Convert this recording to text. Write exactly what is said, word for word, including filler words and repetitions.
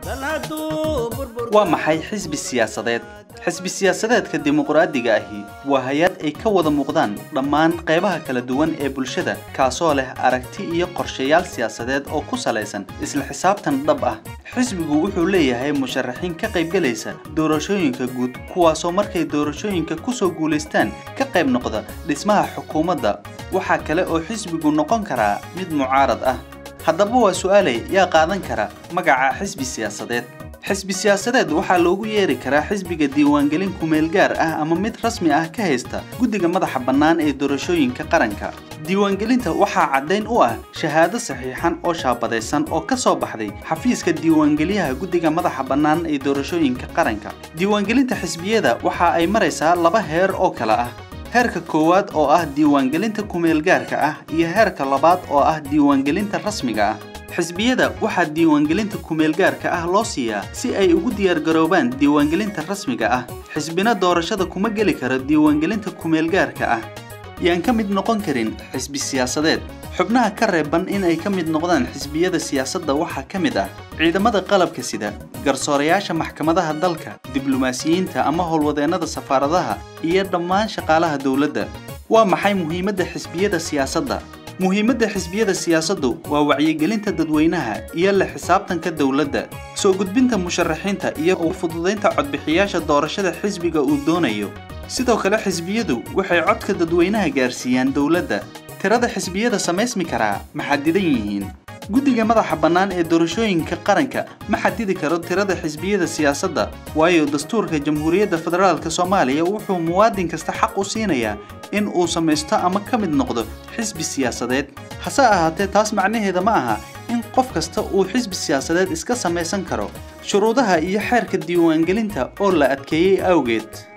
waa maxay xisbi siyaasadeed xisbi siyaasadeedka dimuqraadiga ahi waa hay'ad ay ka wada muuqdaan dhammaan qaybaha kala duwan ee bulshada kaasoo leh aragti iyo qorshayaal siyaasadeed oo ku saleysan isla xisaabtan dhab ah xisbigu wuxuu leeyahay musharaxiin ka qayb galaysa doorashooyinka guud kuwaasoo markay doorashooyinka ku soo guuleystaan ka qayb noqda dhismaha xukuumadda waxa kale oo xisbigu noqon karaa mid mucaarad ah haddaba waa su'aalay yaa qaadan kara magaca xisbi siyaasadeed xisbi siyaasadeed waxaa loogu yeeri karaa xisbiga diiwaangelin ku meel gaar ah ama mid rasmi ah ka haysta guddiga madaxa bannaan ee doorashooyinka qaranka diiwaangelinta waxaa caddayn u ah shahaado saxiixan oo shaabadaysan oo ka soo baxday xafiiska diiwaangeliyaha guddiga madaxa bannaan ee doorashooyinka qaranka diiwaangelinta xisbiyada waxa ay maraysaa laba heer oo kala ah heerka koowaad oo ah diiwaangelinta ku meel gaarka ah iyo heerka labaad oo ah diiwaangelinta rasmiga ah xisbiyada waxaa diiwaangelinta ku meel gaarka ah loo siiyaa si ay ugu diyaar garoobaan diiwaangelinta rasmiga ah xisbina doorashada kuma geli karo diiwaangelinta ku meel gaarka ah yaan ka mid noqon karin xisbi siyaasadeed xubnaha ka reeban in ay ka mid noqdaan xisbiyada siyaasadda waxaa ka mid ah ciidamada qalabka sida garsoorayaasha maxkamadaha dalka diblomaasiyiinta ama howlwadeennada safaaradaha iyo dhammaan shaqaalaha dowladda waa maxay muhiimadda xisbiyada siyaasadda muhiimadda xisbiyada siyaasaddu waa wacyigelinta dadweynaha iyo la xisaabtanka dowladda soo gudbinta musharaxiinta iyo u fududeynta codbixiyaasha doorashada xisbiga uu doonayo sidoo kale xisbiyadu waxay codka dadweynaha gaarsiiyaan dowladda tirada xisbiyada samaysmi karaa ma xadidan yihiin guddiga madaxa bannaan ee doorashooyinka qaranka ma xadidi karo tirada xisbiyada siyaasadda waayo dastuurka jamhuuriyadda federaalka soomaaliya wuxuu muwaadin kasta xaq u siinayaa in uu samaysto ama ka mid noqdo xisbi siyaasadeed hase ahaatee taas macnaheeda ma aha in qof kasta uu xisbi siyaasadeed iska samaysan karo shuruudaha iyo xeerka diiwaangelinta oo la adkeeyey awgeed